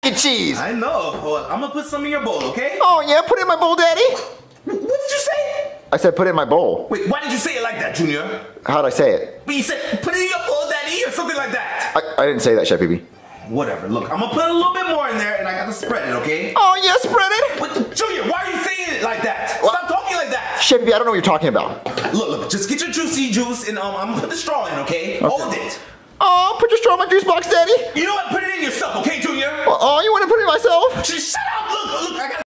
cheese. I know. Well, I'm gonna put some in your bowl, okay? Oh yeah, put it in my bowl, Daddy. What did you say? I said put it in my bowl. Wait, why did you say it like that, Junior? How'd I say it? But you said put it in your bowl, Daddy, or something like that. I didn't say that, Chef Pee-Pee. Whatever. Look, I'm gonna put a little bit more in there, and I gotta spread it, okay? Oh yeah, spread it. But, Junior, why are you saying it like that? Stop talking like that. Chef Pee-Pee, I don't know what you're talking about. Look, just get your juicy juice, and I'm gonna put the straw in, okay? Hold it. Oh, put your straw in my juice box, Daddy. You know what? Put it in yourself, okay, Junior? Oh, you want to put it in myself? Just shut up. Look, I got